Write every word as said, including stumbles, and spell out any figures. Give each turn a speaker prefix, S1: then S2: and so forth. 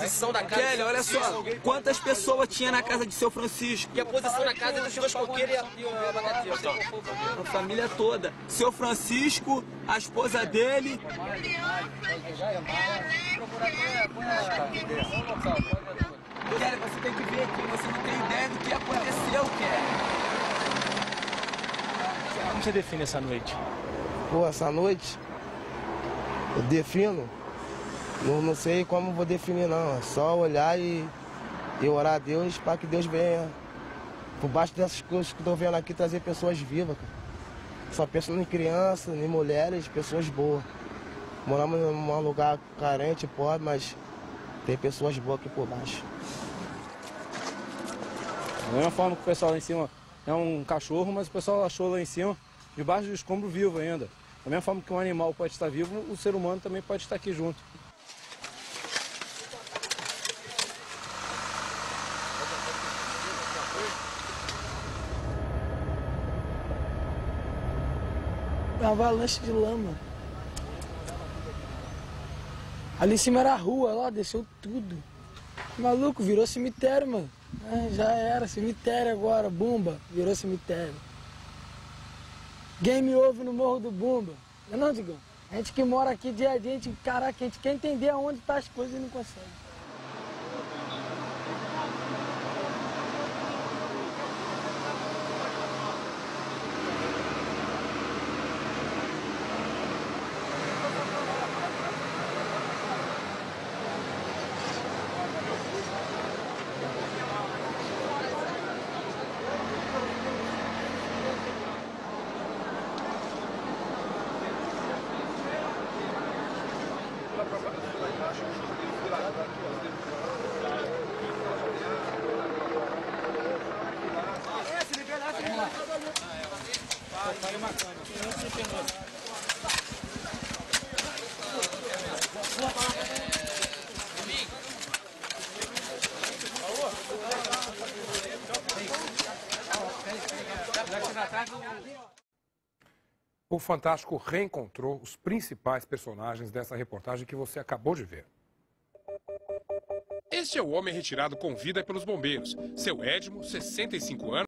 S1: posição da casa...
S2: Kelly, olha só, quantas pessoas tinha na casa de seu Francisco?
S1: E a posição da casa dos dois coqueiros e a abacateira.
S2: A família toda. Seu Francisco, a esposa dele... Kelly, você tem que ver aqui, você não tem ideia do que aconteceu, Kelly.
S3: Como você define essa noite?
S4: Pô, essa noite eu defino, não, não sei como vou definir não, é só olhar e, e orar a Deus para que Deus venha, por baixo dessas coisas que estou vendo aqui, trazer pessoas vivas, cara. Só pensando em crianças, em mulheres, pessoas boas. Moramos num lugar carente, pobre, mas tem pessoas boas aqui por baixo.
S3: Da mesma forma que o pessoal lá em cima é um cachorro, mas o pessoal achou lá em cima, debaixo do escombro, vivo ainda. Da mesma forma que um animal pode estar vivo, o ser humano também pode estar aqui junto.
S5: Uma avalanche de lama. Ali em cima era a rua, lá, desceu tudo. Maluco, virou cemitério, mano. É, já era, cemitério agora, Bumba, virou cemitério. Game over no Morro do Bumba. Não é não, Digão? A gente que mora aqui dia a dia, a gente, caraca, a gente quer entender aonde tá as coisas e não consegue.
S6: O Fantástico reencontrou os principais personagens dessa reportagem que você acabou de ver. Este é o homem retirado com vida pelos bombeiros. Seu Edmo, sessenta e cinco anos.